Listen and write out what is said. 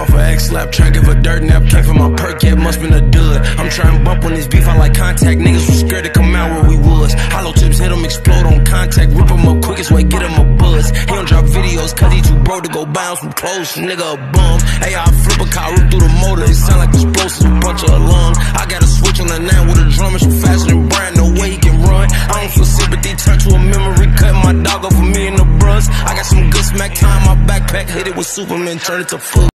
off a X-Lap, tryna give a dirt nap. Came from my perk, yeah, must been a dud. I'm trying bump on this beef, I like contact. Niggas was scared to come out where we was. Hollow tips hit him, explode on contact. Rip him up quickest way, get him a buzz. He don't drop videos, cause he too broke to go buy him some clothes. Nigga a bum. Hey, I flip a car, rip through the motor. It sound like explosives, a bunch of alarms. I got a switch on the 9 with a drum, it's faster than Brian, no way he can run. I don't feel sympathy, turn to a memory. Cut my dog off of me and the bruns. I got some good smack time, my backpack hit it with Superman, turn it to food.